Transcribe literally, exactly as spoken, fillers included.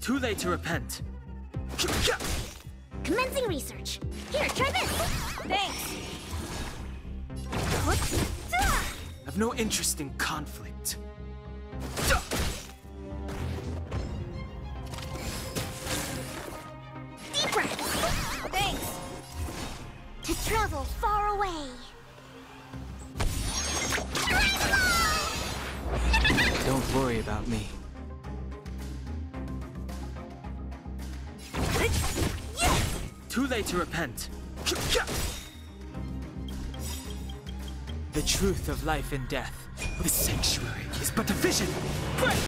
Too late to repent. Commencing research. Here, try this. Thanks. I've no interest in conflict. Deep breath. Thanks. To travel far away. Don't worry about me. Too late to repent. The truth of life and death. The sanctuary is but a vision. Break!